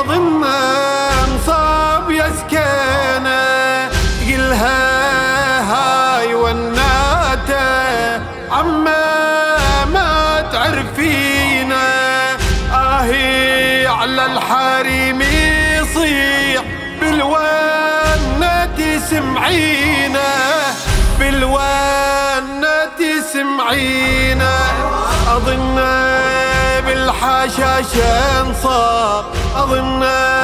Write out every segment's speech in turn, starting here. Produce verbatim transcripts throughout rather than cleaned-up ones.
أظن انصاب يا سكينة قلها هاي وناته عما ما تعرفينا آهي على الحريم يصيح بالونة تسمعينا بالونة تسمعينا أظن بالحشاشة انصاب أظن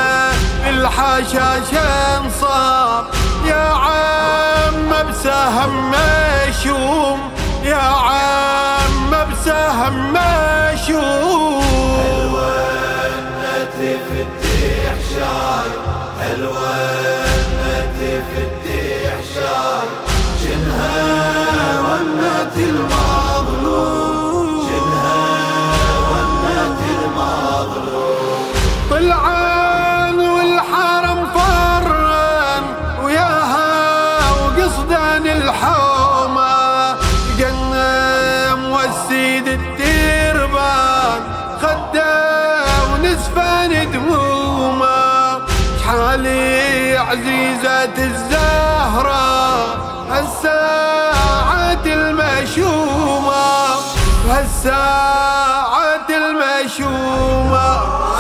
بالحشاشة انصاب يا عم بسهم مشوم يا عم بسهم مشوم الونة تفتح شاي الونة تفتح شاي شنها ونة المظلوم شنها ونة المظلوم طلعان والحرم فرن وياها وقصدان الحومة جنم والسيد التربان خده ونسفان دمومه شحالي عزيزة الزهرة هالساعة المشومة هالساعة المشومة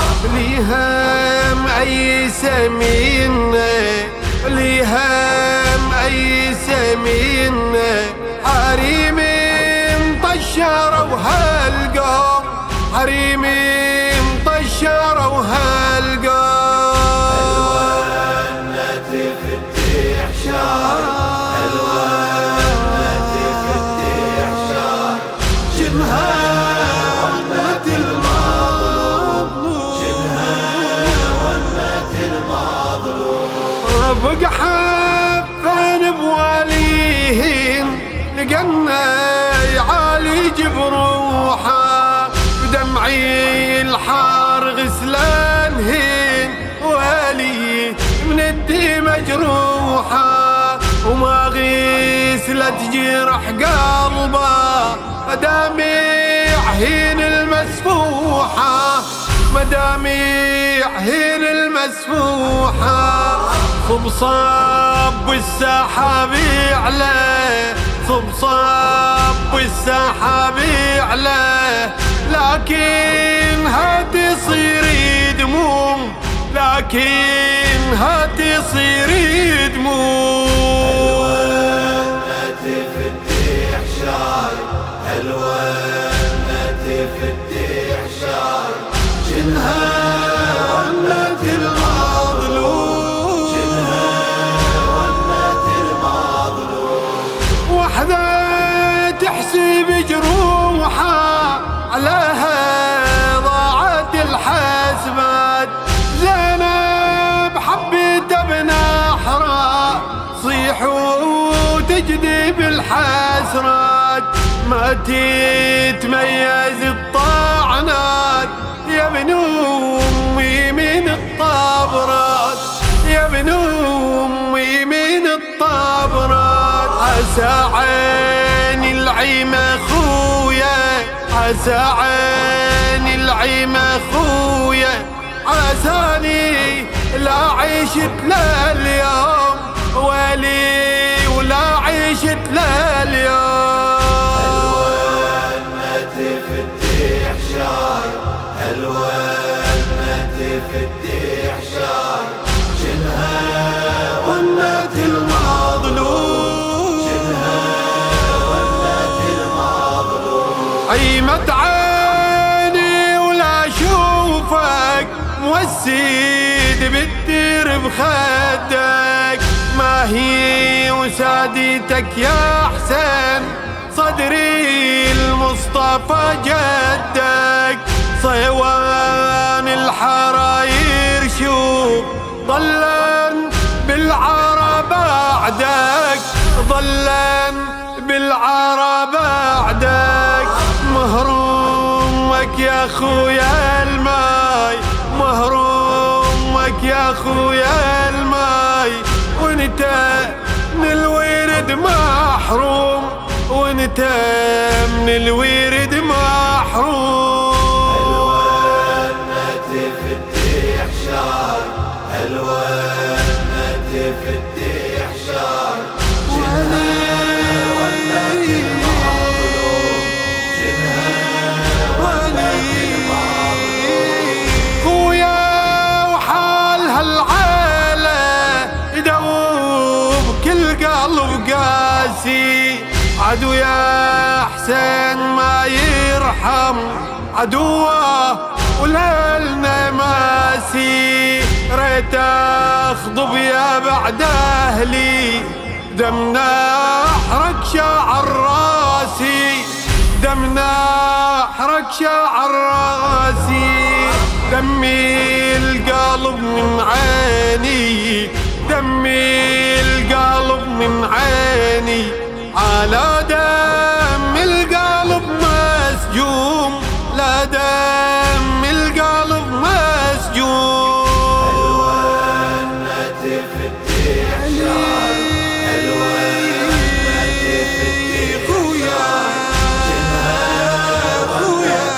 ليهم أي سمينة ليهم أي سمينة حريم طشروا هالقوم حريم طشروا هالقوم الونة تفتح شاي الونة تفتح شاي شنها ونة المظلوم شنها ونة المظلوم بقى حفن بواليهن لقنا يعالج بروحه بدمعي الحار غسلانهن والي من الدي مجروحه وما غسلت جرح قلبه مدامع هين المسفوحه مدامع هين المسفوحه صب صب والسحاب يعلى صب صب والسحاب يعلى لكنها تصير دموم لكنها تصير دموم الونة تفتح شاي الونة تفتح شاي شنها ونة المظلوم شنها ونة المظلوم وحدة تحسب جروحها عليها ضاعت الحسبات زينب حبيت ابن احرى صيح وتجذب الحسرات ما تتميز الطعنات يا ابن امي من الطابرات يا ابن امي من الطابرات عسى عيني العيم اخويا عسى عيني العيم اخويا عساني لا عيشت لليوم ولي ولا عيشت لليوم الونة تفتح شاي الونة تفتح شاي شنها ونة المظلوم شنها ونة المظلوم عيمت عيني ولا اشوفك موسيد بالدير بخدك ما هي وسادتك يا حسين صدري المصطفى جدك صيوان الحراير شوف ظلن بالعرب بعدك ظلن بالعرب بعدك مهرومك يا خويا الماي مهرومك يا خويا الماي وانت من الورد محروم وانت من الورد محروم الونة تفتح شاي حلوة النتف الدحشان جنها ولات المظلوم جنها ولات المظلوم خويا وحال هالعالة يدوب كل قلب قاسي عدو يا حسين ما يرحم عدوه وليلنا ماسي ريت اخضب يا بعد اهلي دمنا احرق شعر راسي دمنا احرق شعر راسي دمي القلب من عيني دمي القلب من عيني على دم القلب مسجون لا دم القلب مسجون حلوة النتف الدحشان حلوة النتف الدحشان جنها ولات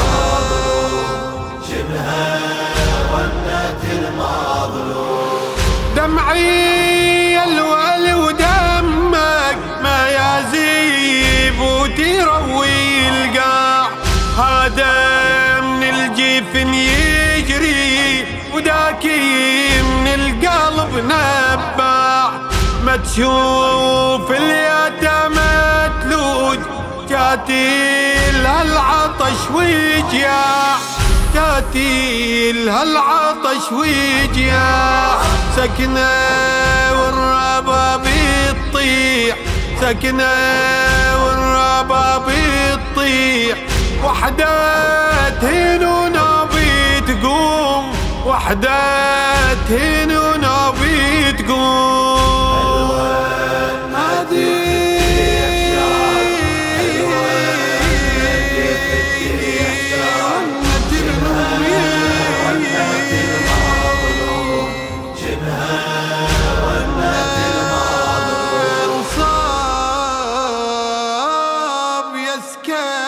المظلوم جنها ولات المظلوم دمعي الولي ودمك ما يزيب وتروي القاع هذا من الجفن يجري وداكي من القلب نباع ما تشوف اليتامى تلوج قاتل هالعطش وجياع قاتل هالعطش وجياع سكنة والرباب تطيح سكنة والرباب تطيح وحدة تهين ونبي تقوم وحدة تهين ونبي تقوم هذه يسكن